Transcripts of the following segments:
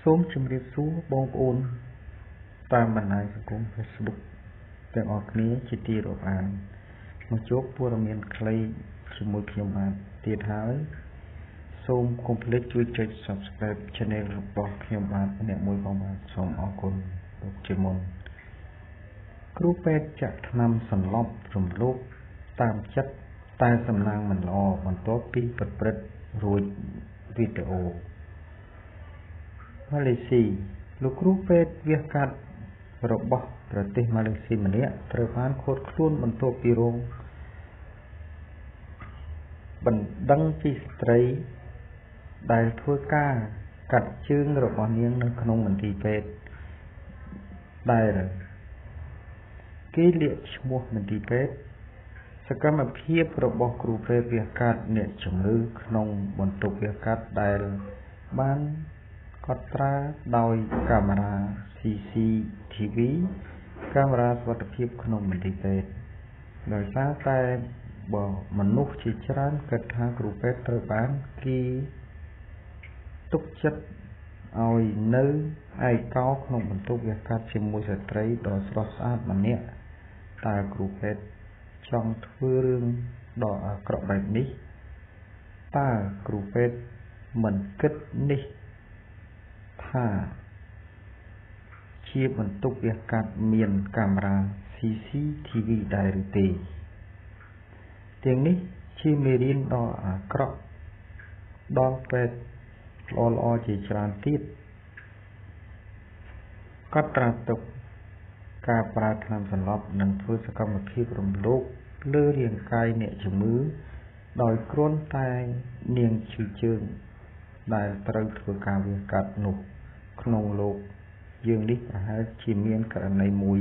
សូមជម្រាបសួរបងប្អូនតាមបណ្ដាញសង្គម Facebook ទាំងអស់គ្នាជាទីរាប់អានមកជួបព័ត៌មានខ្លីជាមួយខ្ញុំបាទទៀតហើយសូមកុំភ្លេចជួយចុច Subscribe Channel របស់ខ្ញុំបាទម្នាក់មួយផងបាទសូមអរគុណទុកជាមុនគ្រូពេទ្យចាក់ថ្នាំសន្លប់រំលោភតាមចិត្តតែសំណាងមិនល្អបន្ទាប់ពីប្រព្រឹត្តរួចវីដេអូម៉ាឡេស៊ីលោកគ្រូពេទ្យវះកាត់របស់ប្រទេសម៉ាឡេស៊ីម្នាក់ត្រូវបានឃាត់ខ្លួនបន្ទាប់ពីរងបណ្ដឹងពីស្ត្រីដែលធ្វើការកាត់ជើងរបស់នាងនៅក្នុងមន្ទីរពេទ្យដែលគេលាកឈ្មោះមន្ទីរពេទ្យសកម្មភាពរបស់គ្រូពេទ្យវះកាត់អ្នកជំងឺក្នុងបន្ទប់វះកាត់ដែលបានកត់ត្រាដោយកាមេរ៉ា CCTV កាមេរ៉ាសុវត្ថិភាពក្នុងមន្ទីរពេទ្យដោយសារតែមនុស្សជាច្រើនគិតថាគ្រូពេទ្យត្រូវបានគេទុកចិត្តឲ្យនៅឯកោក្នុងបន្ទប់វះកាត់ជាមួយស្ត្រីដ៏ស្រស់ស្អាតម្នាក់តើគ្រូពេទ្យចង់ធ្វើរឿងដ៏អាក្រក់បែបនេះតើគ្រូពេទ្យមិនគិតនេះថាជាបន្ទប់វះកាត់មានកាមេរ៉ា CCTV ដែរឬទេទាំងនេះជាមេរៀនដ៏អាក្រក់ដល់ពេទ្យល្អៗជាច្រើនទៀតកត់ត្រាទុកការប្រើថ្នាំសន្លប់និងធ្វើសកម្មភាពរំលោភលើរាងកាយអ្នកជំងឺដោយគ្រាន់តែនាងឈឺជើងដែលត្រូវធ្វើការវះកាត់នោះក្នុងលោកយើងនេះប្រហែលជាមានករណីមួយ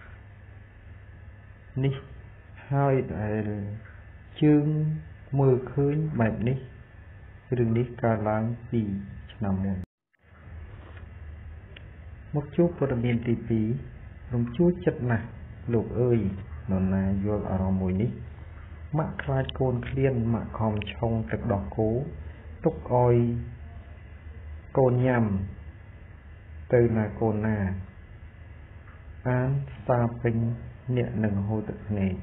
នេះហើយដែលជើងមើលឃើញបែបនេះរឿងនេះកើតឡើងពីឆ្នាំមុនមកជួបព័ត៌មានទី2រំជួលចិត្តណាស់លោកអើយនរណាយល់អារម្មណ៍មួយនេះម៉ាក់ខ្លាចកូនឃ្លានម៉ាក់ខំឆុងទឹកដោះគោទុកឲ្យកូនញ៉ាំទៅណាកូនណាអានសារពេញអ្នកនឹងហូរទឹកភ្នែក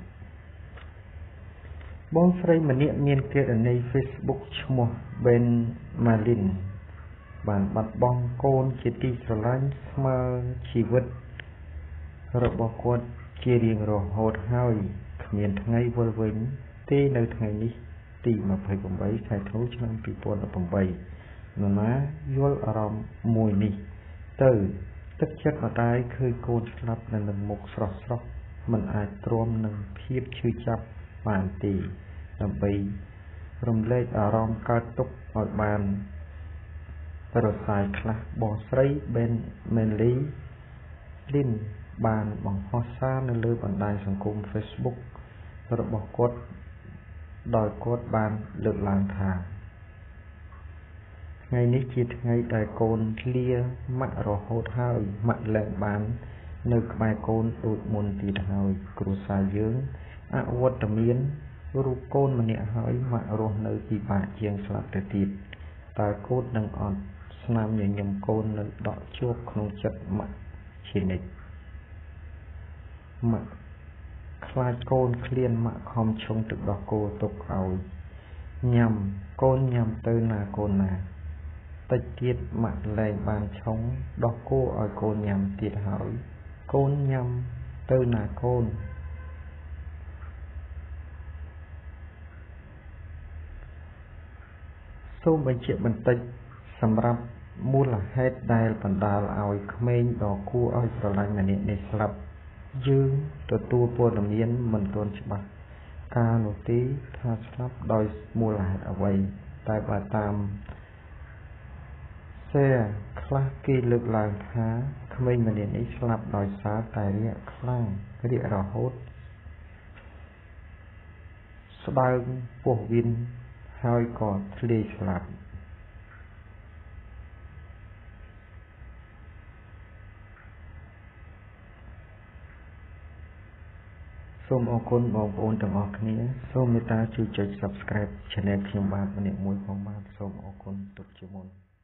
បងស្រីម្នាក់មានគណនី Facebook ឈ្មោះ Ben Malin បានបាត់បង់កូនជាទីស្រឡាញ់ស្មើជីវិតរបស់គាត់ជារៀងរហូតហើយគ្មានថ្ងៃវិលវិញទេនៅថ្ងៃនេះទី28ខែធ្នូឆ្នាំ2018នរណាយល់អារម្មណ៍មួយនេះទៅទឹកចិត្តម្ដាយឃើញកូនស្លាប់នៅនឹងមុខស្រស់មិនអាចទ្រាំនឹងភាពឈឺចាប់បានទេដើម្បីរំលែកអារម្មណ៍កើតទុក្ខឲ្យបានរសាយខ្លះបងស្រី Ben Malin បានបង្ហោះសារនៅលើបណ្ដាញសង្គម Facebook របស់គាត់ដោយគាត់បានលើកឡើងថាថ្ងៃនេះជាថ្ងៃដែលកូនលាម៉ាក់រហូតហើយម៉ាក់លែងបាននៅក្បែរកូនដូចមុនទៀតហើយគ្រួសារយើងអវត្តមានរូបកូនម្នាក់ហើយម៉ាក់រស់នៅពិបាកជាងស្លាប់ទៅទៀតតើកូននឹងអត់ស្នាមញញឹមកូននៅដកជាប់ក្នុងចិត្តម៉ាក់ជានិច្ចម៉ាក់ខ្លាចកូនឃ្លានម៉ាក់ខំឆុងទឹកដោះគោទុកឲ្យញ៉ាំកូនញ៉ាំទៅណាកូនណាតិចទៀតម៉ាក់លែងបានឆុងដោះគោឲ្យកូនញ៉ាំទៀតហើយកូនញ៉ាំទៅណាកូនសូមបញ្ជាក់បន្តិចសម្រាប់មូលហេតុដែលបណ្ដាលឲ្យក្មេងដ៏គួរឲ្យស្រឡាញ់ម្នាក់នេះស្លាប់យើងទទួលព័ត៌មានមិនទាន់ច្បាស់ការនោះទេថាស្លាប់ដោយមូលហេតុអ្វីតែបើតាមខ្លះគេលើកឡើងថាក្មេងម្នាក់នេះស្លាប់ដោយសារតែរាគខ្លាំងរាគរហូតស្ដើងពោះវៀនហើយក៏ធ្លាយស្លាប់សូមអរគុណបងប្អូនទាំងអស់គ្នាសូមមេត្តាជួយចុច Subscribe Channel ខ្ញុំបាទម្នាក់មួយផងបាទសូមអរគុណទុកជាមុន